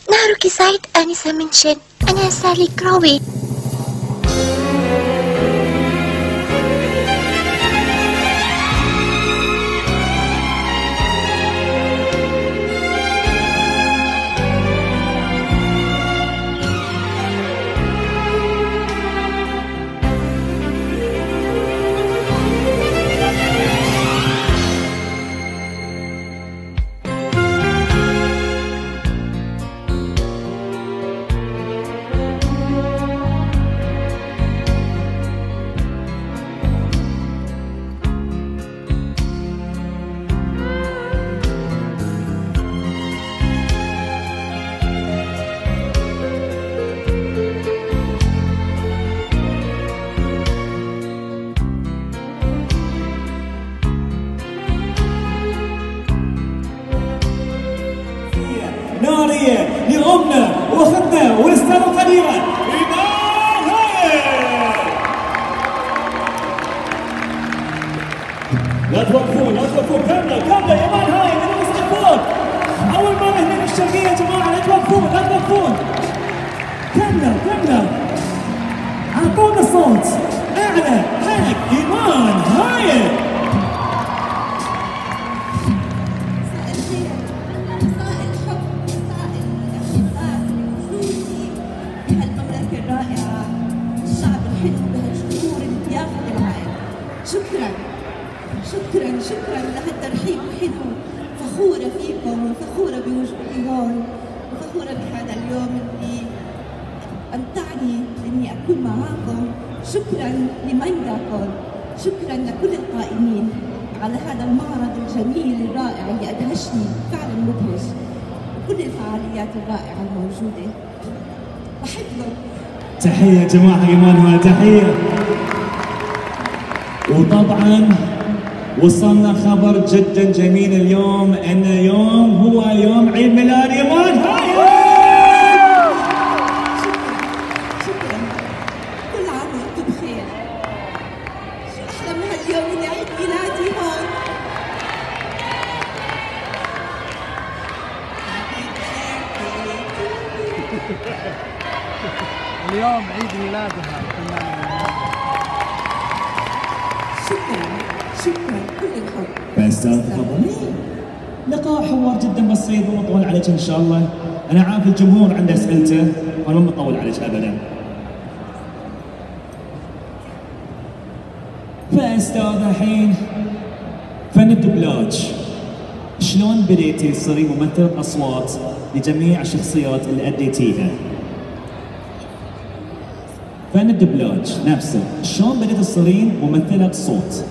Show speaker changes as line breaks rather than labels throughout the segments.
نهارك سعيد آنسة منشن. أنا سالي كروي.
نارية لأمنا وأختنا والأستاذ القديرة إيمان هايل. لا توقفون لا توقفون، كاملة إيمان هايل من المستقبل. أول مرة هنا في الشرقية يا جماعة، لا توقفون لا توقفون. كاملة أعطونا صوت أعلى حق إيمان هايل.
شكرا لهالترحيب الحلو. فخورة فيكم وفخورة بوجودي هون وفخورة بهذا اليوم اللي أمتعني إني أكون معاكم. شكرا لمنجاكم، شكرا لكل القائمين على هذا المعرض الجميل الرائع اللي أدهشني فعلا مدهش، وكل الفعاليات الرائعة الموجودة. بحبكم.
تحية يا جماعة إيمان، تحية. وطبعا وصلنا خبر جدا جميل اليوم، ان اليوم هو يوم عيد ميلاد ايمان هايل.
شكرا. كل عام وانتم بخير. شو احلى من هاليوم اللي عيد ميلادي هون.
اليوم عيد ميلادها.
شكرا كل الحب.
فاستاذ تفضلي. لقاء حوار جدا بسيط وما نطول عليك ان شاء الله. انا عارف الجمهور عنده اسئلته وانا ما بطول عليك ابدا. فاستاذ الحين فن الدبلاج، شلون بديتي تصيري ممثلة اصوات لجميع الشخصيات اللي اديتيها؟ فن الدبلاج نفسه، شلون بديتي تصيرين ممثلة صوت؟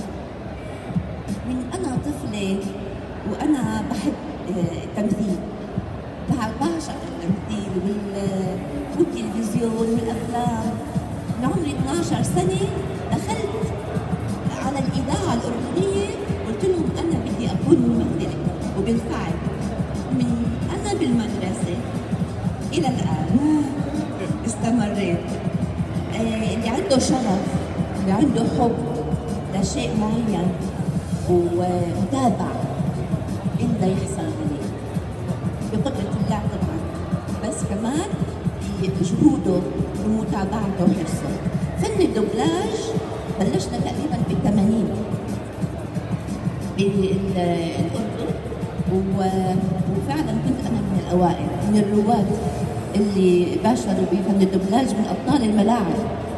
وأنا بحب التمثيل، بعشق التمثيل والتلفزيون والأفلام. من عمري 12 سنة دخلت على الإذاعة الأردنية، قلت لهم أنا بدي أكون ممثلة، وبالفعل من أنا بالمدرسة إلى الآن استمريت. اللي عنده شغف، اللي عنده حب لشيء معين ومتابع إلا يحصل عليه بقدرة الله طبعا، بس كمان بجهوده ومتابعته وحرصه. فن الدبلاج بلشنا تقريبا بال80 بالأردن، وفعلا كنت أنا من الأوائل، من الرواد اللي باشروا بفن الدبلاج، من أبطال الملاعب.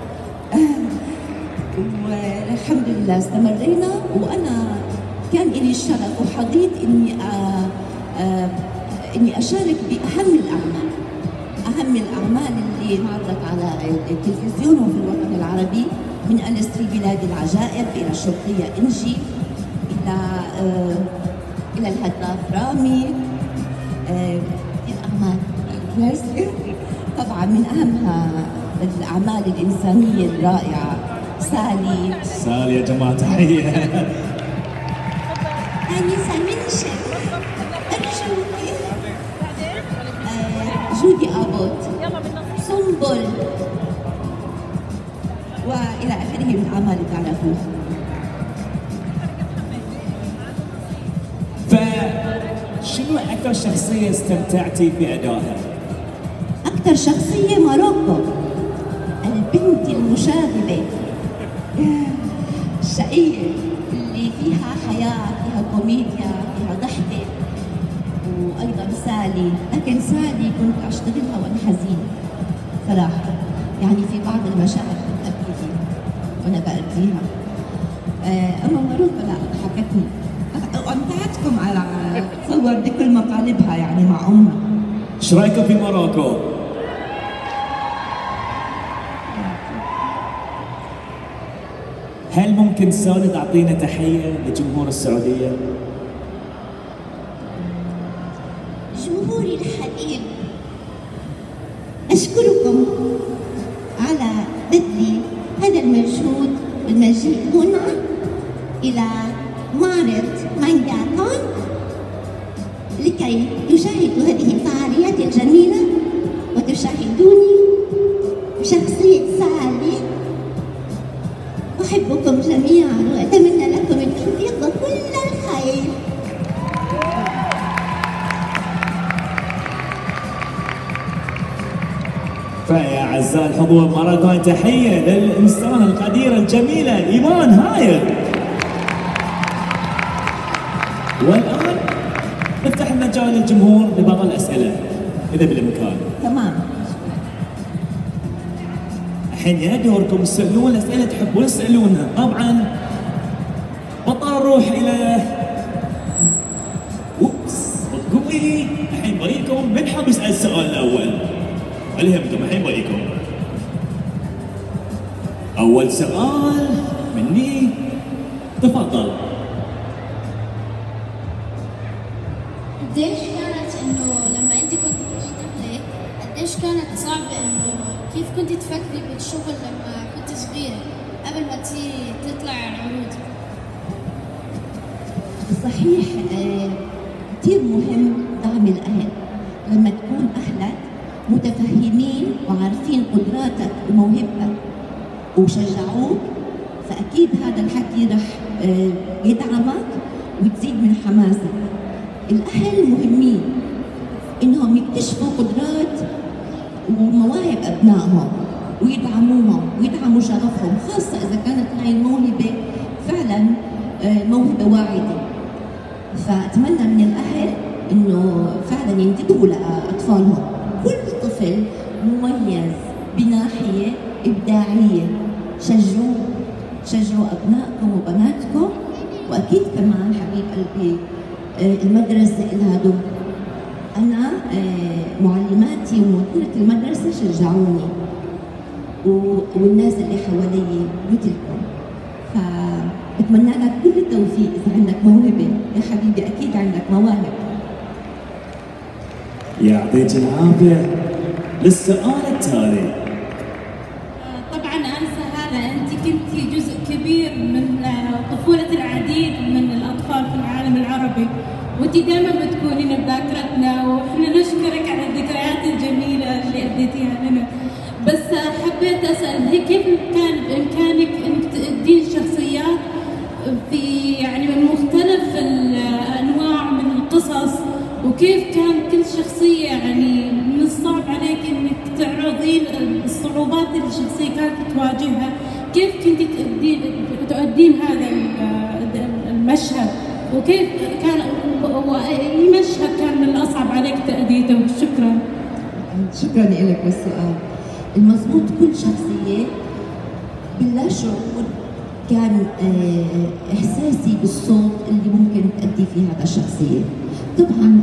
والحمد لله استمرينا، وأنا كان لي الشرف وحظيت إني أشارك بأهم الأعمال اللي عرضت على التلفزيون وفي الوطن العربي، من أنستري بلاد العجائب إلى الشرطية إنجي إلى الهداف رامي. الأعمال طبعا من أهمها الأعمال الإنسانية الرائعة سالي
يا جماعة تحية.
آنسة منشن، أرجوكي. جودي أبوت، سنبل، وإلى آخره من أعمال تعرفوها.
فشو شنو أكثر شخصية استمتعتي في أدائها؟
أكثر شخصية ماروكو، البنت المشاغبة الشقية اللي فيها حياة، فيها كوميديا، فيها ضحكة، وأيضا سالي. لكن سالي كنت أشتغلها وأنا حزينة صراحة، يعني في بعض المشاهد كنت أبكي وأنا بأديها. أما ماروكو لا، ضحكتني وأمتعتكم على تصور بكل مقالبها يعني مع أمها.
ايش رايكم في موروكو؟ هل ممكن سوني تعطينا تحية لجمهور السعودية؟
جمهوري الحبيب، أشكركم على بذل هذا المجهود والمجيء هنا إلى معرض مانجاتون لكي تشاهدوا هذه الفعاليات الجميلة وتشاهدوني بشخصية سالي. أحبكم جميعا وأتمنى لكم التوفيق وكل الخير.
فيا أعزائي الحضور مرة ثانية تحية للإنسانة القديرة الجميلة إيمان هايل. والآن نفتح المجال للجمهور لبعض الأسئلة إذا بالإمكان.
تمام.
الحين يا دوركم تسألون أسئلة تحبون تسألونها. طبعا بطل نروح إلى قوي. الحين بريكم من حاب يسأل السؤال الأول؟ ألهمكم الحين بريكم. أول سؤال مني، تفضل.
قديش كانت انه لما انت كنت بتشتغلي قديش كانت صعبة انه كيف كنت تفكري بالشغل لما كنت صغيرة قبل ما تطلع العروض؟
صحيح، كثير مهم دعم الأهل. لما تكون أهلك متفهمين وعارفين قدراتك وموهبتك وشجعوك، فأكيد هذا الحكي رح يدعمك وتزيد من حماسك. الأهل مهمين إنهم يكتشفوا قدرات ومواهب أبنائهم ويدعموهم ويدعموا شغفهم، خاصة إذا كانت هاي الموهبة فعلا موهبة واعدة. فأتمنى من الأهل إنه فعلا ينتبهوا لأطفالهم. كل طفل مميز بناحية إبداعية. شجعوا أبنائكم وبناتكم، وأكيد كمان حبيب قلبي المدرسة لها دور. أنا معلماتي ومديرة المدرسة شجعوني والناس اللي حوالي مثلكم، فبتمنى لك كل التوفيق. إذا عندك موهبة يا حبيبي أكيد عندك مواهب.
يعطيك العافية. للسؤال التالي.
طبعا أنسة هذا، أنت كنت جزء كبير من طفولة العديد من الأطفال في العالم العربي، وأنت دائما بتكونين بذاكرتنا، وإحنا نشكرك على الذكريات الجميلة اللي أديتيها لنا. بس حبيت أسأل، كيف كان بإمكانك إنك تأدين شخصيات في يعني من مختلف الأنواع من القصص، وكيف كان كل شخصية يعني من الصعب عليك إنك تعرضين الصعوبات اللي الشخصية كانت تواجهها؟ كيف كنت تؤدين هذا المشهد، وكيف كان أي مشهد كان من الأصعب عليك تأديته؟ شكرا.
شكرا لك بالسؤال. المضبوط كل شخصية بلا شعور كان إحساسي بالصوت اللي ممكن تأدي فيه هذا الشخصية. طبعا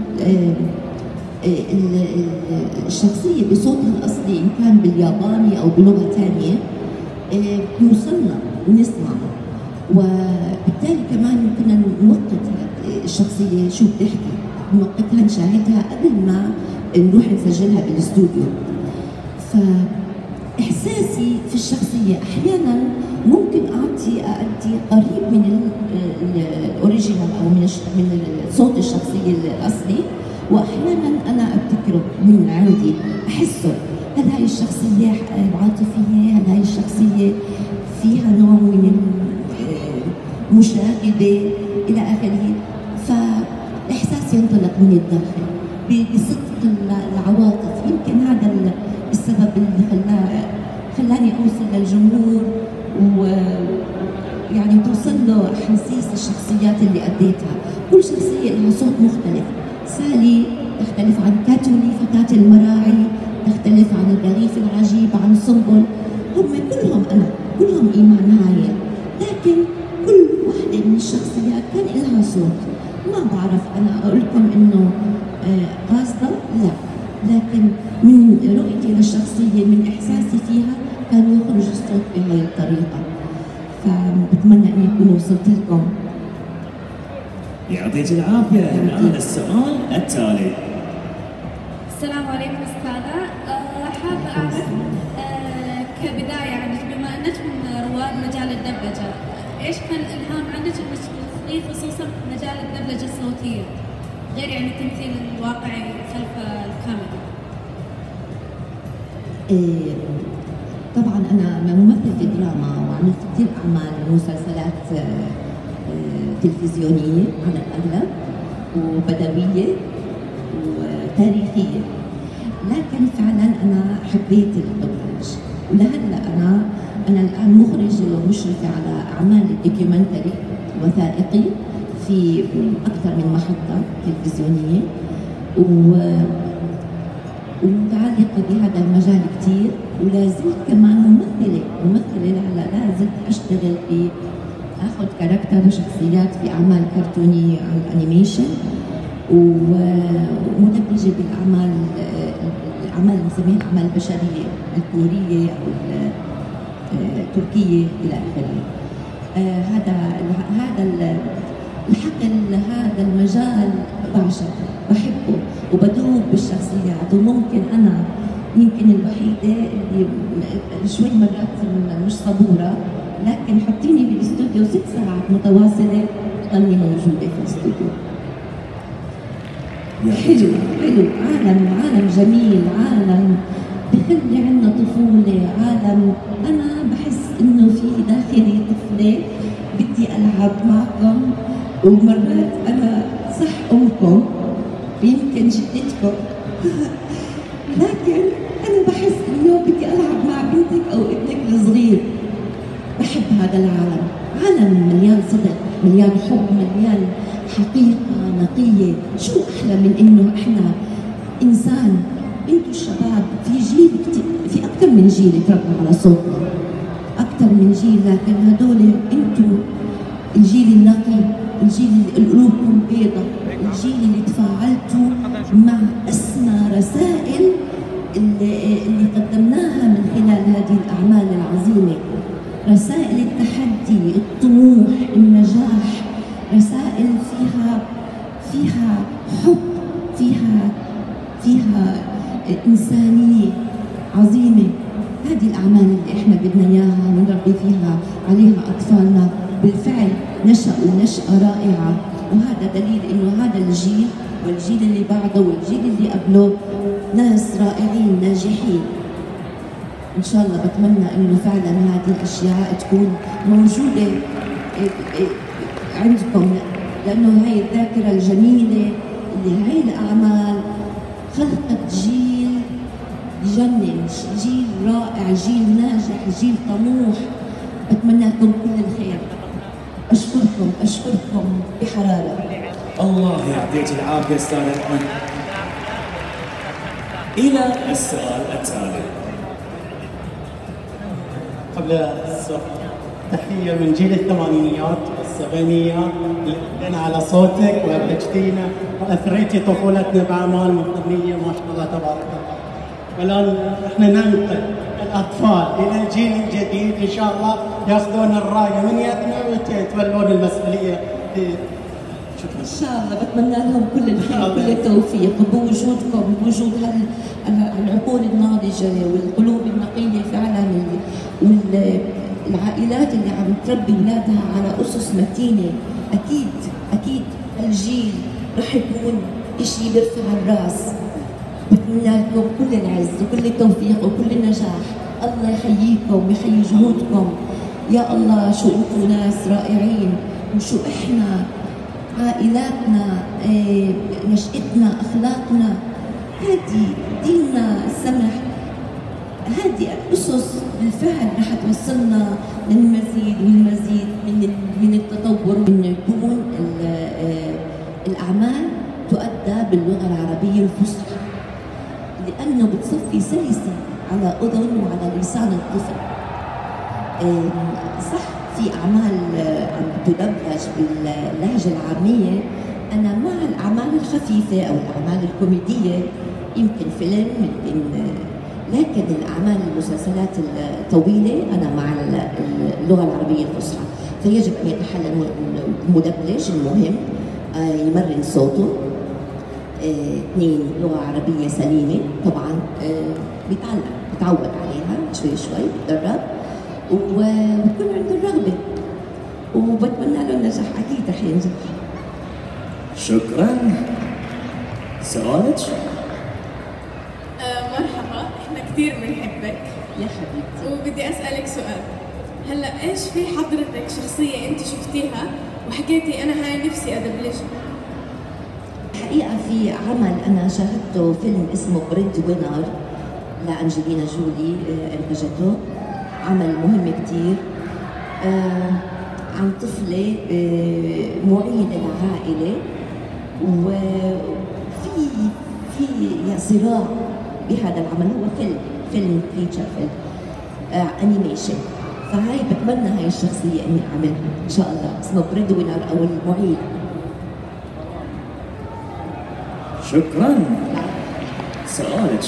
الشخصية بصوتها الأصلي إن كان بالياباني أو بلغة ثانية بيوصلنا ونسمع، وبالتالي كمان كنا نوقت الشخصية شو بتحكي، نوقتها نشاهدها قبل ما نروح نسجلها بالاستوديو. فإحساسي في الشخصية أحيانا ممكن أدي قريب من الأوريجينال أو من صوت الشخصية الأصلي، وأحيانا أنا أبتكره من عندي، أحسه هل هاي الشخصية عاطفية، هل هاي الشخصية فيها نوع من المشاغبة إلى آخره، فإحساس ينطلق من الداخل بصدق العواطف. يمكن هذا السبب اللي خلاني اوصل للجمهور ويعني توصل له احاسيس الشخصيات اللي اديتها. كل شخصيه لها صوت مختلف. سالي تختلف عن كاتولي فتاة المراعي، تختلف عن الرغيف العجيب، عن سنبل. هم كلهم انا، كلهم ايمان هايل، لكن كل وحده من الشخصيات كان لها صوت. ما بعرف انا اقول لكم انه قاصده، لا، لكن من رؤيتي للشخصيه، من احساسي فيها، كان يخرج الصوت بهاي الطريقه. فبتمنى اني اكون وصلت لكم.
يعطيك العافيه. الان السؤال التالي.
السلام عليكم أستاذة. حابة أعرف كبداية يعني بما أنك من رواد مجال الدبلجة، إيش كان الإلهام عندك إنك تدخلي خصوصا مجال الدبلجة الصوتية غير يعني التمثيل الواقعي خلف الكاميرا؟
طبعا أنا ممثلة دراما وعملت كثير أعمال ومسلسلات تلفزيونية على الأغلب، وبدوية وتاريخية، لكن فعلا أنا حبيت الدبلج. ولهلا أنا الآن مخرجة ومشرفة على أعمال دوكيومنتري وثائقي في أكثر من محطة تلفزيونية، ومتعلقة بهذا المجال كثير. ولا زلت كمان ممثلة لا زلت أشتغل في أخذ كاركتر وشخصيات في أعمال كرتونية أو أنيميشن، ومدبلجة بالأعمال اللي بنسميها الأعمال البشرية الكورية أو التركية إلى آخره. هذا الحقل، هذا المجال بعشقه، بحبه وبدوب بالشخصيات. وممكن أنا يمكن الوحيدة اللي شوي مرات مش صبورة، لكن حطيني بالاستوديو 6 ساعات متواصلة ضلني موجودة في الاستوديو. حلو عالم جميل، عالم بخلي عنا طفولة، عالم أنا بحس إنه في داخلي طفلة بدي ألعب معكم. ومرات أنا صح أمكم يمكن جدتكم لكن أنا بحس إنه بدي ألعب مع بنتك أو ابنك الصغير. بحب هذا العالم، عالم مليان صدق، مليان حب، مليان حقيقة نقية. شو أحلى من إنه إحنا إنسان، أنتوا الشباب في جيل في أكثر من جيل يتربوا على صوتنا، أكثر من جيل، لكن هدول أنتوا الجيل النقي، الجيل اللي قلوبكم بيضة، الجيل اللي تفاعلتوا مع أسمى رسائل اللي قدمناها من خلال هذه الأعمال العظيمة. رسائل التحدي، الطموح، النجاح، رسائل فيها حب، فيها إنسانية عظيمة. هذه الأعمال اللي إحنا بدنا إياها نربي فيها عليها أطفالنا، بالفعل نشأوا نشأة رائعة. وهذا دليل إنه هذا الجيل والجيل اللي بعده والجيل اللي قبله ناس رائعين ناجحين. إن شاء الله بتمنى إنه فعلا هذه الأشياء تكون موجودة عندكم، لأنه هاي الذاكرة الجميلة اللي هاي الأعمال خلقت جيل يجنن، جيل رائع، جيل ناجح، جيل طموح. بتمنى لكم كل الخير. أشكركم بحرارة.
الله يعطيك العافية أستاذ أحمد. إلى السؤال التالي.
قبل السؤال، تحية من جيل الثمانينيات والسبعينيات، لنا على صوتك وأبهجتينا وأثريتي طفولتنا بأعمال فنية ما شاء الله تبارك الله. والآن احنا ننقل الأطفال إلى الجيل الجديد إن شاء الله ياخذون الراية من يدنا ويتولون المسؤولية.
إن شاء الله بتمنى لهم كل الخير، كل التوفيق بوجودكم، بوجود العقول الناضجة والقلوب النقية فعلا، والعائلات اللي عم تربي أولادها على أسس متينة. أكيد الجيل رح يكون إشي بيرفع الراس. بتمنى لكم كل العز وكل التوفيق وكل النجاح. الله يحييكم ويحيي جهودكم. يا الله شو انتم ناس رائعين، وشو احنا عائلاتنا، نشأتنا، أخلاقنا، هذه ديننا، السمح، هذه الأسس بالفعل رح توصلنا للمزيد والمزيد من التطور، إنه يكون الأعمال تؤدى باللغة العربية الفصحى، لأنه بتصفي سلسة على أذن وعلى لسان الطفل. صح في أعمال عم تدبلج باللهجة العامية، أنا مع الأعمال الخفيفة أو الأعمال الكوميدية، يمكن فيلم، يمكن، لكن الأعمال المسلسلات الطويلة أنا مع اللغة العربية الفصحى. فيجب أن يتحلى المدبلج المهم يمرن صوته. 2 لغة عربية سليمة طبعا، بيتعود عليها شوي شوي، بيتدرب وبكون عنده الرغبة، وبتمنى له النجاح، أكيد رح ينجح.
شكرا. سؤالك؟
مرحبا، احنا كثير بنحبك
يا حبيبتي.
وبدي اسالك سؤال. هلا ايش في حضرتك شخصيه انت شفتيها وحكيتي انا هاي نفسي ادبلجها؟
الحقيقة في عمل أنا شاهدته، فيلم اسمه بريد وينر لأنجلينا جولي أنتجته، عمل مهم كتير عن طفلة معيدة لعائلة، وفي صراع بهذا العمل. هو فيلم فيتشر، فيلم أنيميشن. فهاي بتمنى هاي الشخصية إني أعملها إن شاء الله، اسمه بريد وينر أو المعيد.
شكرا. سؤالك؟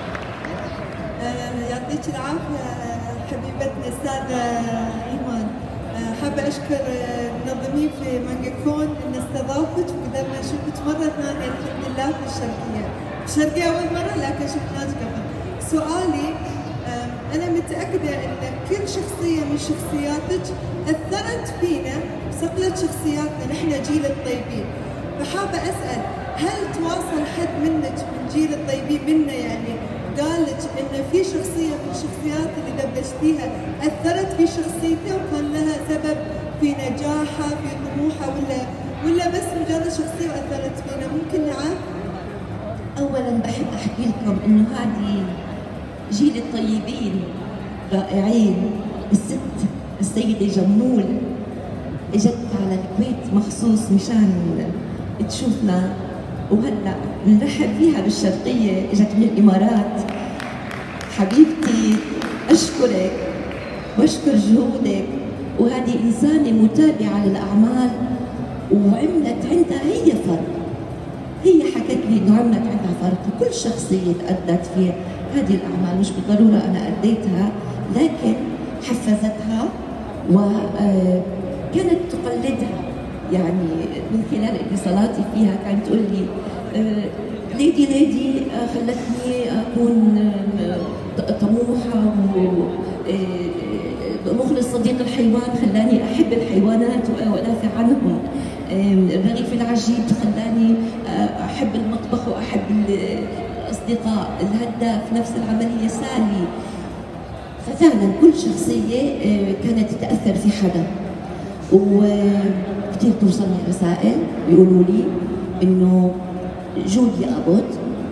يعطيك العافية حبيبتنا السادة إيمان. حابة أشكر المنظمين في مانجا كون إن استضافتك وقدرنا نشوفك مرة ثانية الحمد لله في الشرقية أول مرة، لكن شفناك قبل. سؤالي، أنا متأكدة إن كل شخصية من شخصياتك أثرت فينا، صقلت شخصياتنا نحن جيل الطيبين. فحابة أسأل، هل تواصل حد منك من جيل الطيبين منا، يعني قال لك إن في شخصية من الشخصيات اللي دبلجتيها أثرت في شخصيتها وكان لها سبب في نجاحها في طموحها، ولا بس مجرد شخصية وأثرت فينا؟ ممكن نعرف؟
أولاً بحب أحكي لكم إنه هذه جيل الطيبين رائعين. السيدة جمول اجت على الكويت مخصوص مشان تشوفنا، وهلا بنرحب فيها بالشرقية، اجت من الإمارات. حبيبتي أشكرك وأشكر جهودك، وهذه إنسانة متابعة للأعمال وعملت عندها هي فرق. هي حكت لي إنه عملت عندها فرق، وكل شخصية أدت فيها هذه الأعمال، مش بالضرورة أنا أديتها، لكن حفزتها وكانت تقلدها. يعني من خلال اتصالاتي فيها كانت تقول لي ليدي خلتني أكون طموحة مخلص صديق الحيوان، خلاني أحب الحيوانات وأدافع عنهم. الرغيف العجيب خلاني أحب المطبخ وأحب الأصدقاء. الهداف نفس العملية سالي. ففعلا كل شخصية كانت تتأثر في حدا، وكثير توصلني رسائل بيقولوا لي إنه جوليا أبوت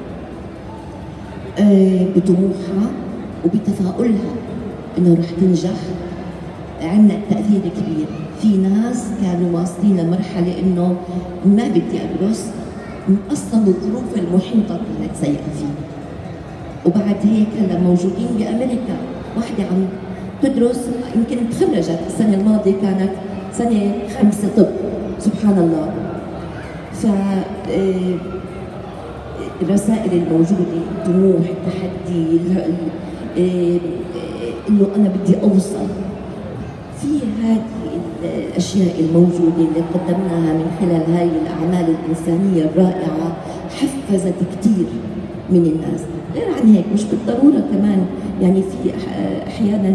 بطموحها وبتفاؤلها إنه رح تنجح عملت تأثير كبير. في ناس كانوا واصلين لمرحلة إنه ما بدي أدرس، أصلا الظروف المحيطة كانت سيئة فيه، وبعد هيك هلا موجودين بأمريكا. واحدة عم تدرس، يمكن تخرجت السنة الماضية، كانت سنة 5 طب، سبحان الله. ف الرسائل الموجودة، الطموح، التحدي، إنه أنا بدي أوصل. في هذه الأشياء الموجودة اللي قدمناها من خلال هاي الأعمال الإنسانية الرائعة حفزت كثير من الناس. غير عن هيك مش بالضرورة كمان، يعني في أحيانا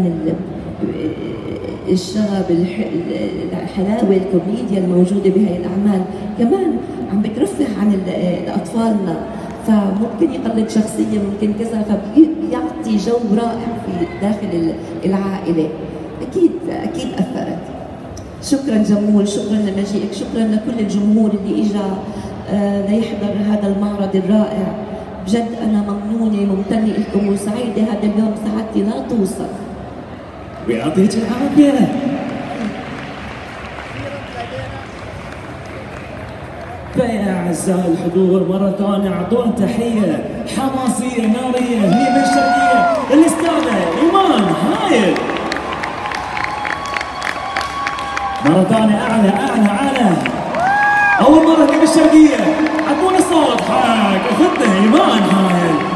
الشغب، الحلاوة، الكوميديا الموجودة بهاي الأعمال كمان عم بترفه عن أطفالنا، فممكن يقلد شخصية، ممكن كذا، فبيعطي جو رائع في داخل العائلة. أكيد أثرت. شكرا جمول، شكرا لمجيئك، شكرا لكل الجمهور اللي اجى ليحضر هذا المعرض الرائع. بجد انا ممنونه ممتنه لكم وسعيده، هذا اليوم سعادتي لا توصف.
ويعطيك العافيه. فيا اعزائي الحضور مره ثانيه اعطونا تحيه حماسيه ناريه هي من الشرقيه الاستاذه ايمان هايل. مرة ثانية أعلى أعلى أعلى. أول مرة في الشرقية، أعطونا صوت حق أختنا إيمان هايل.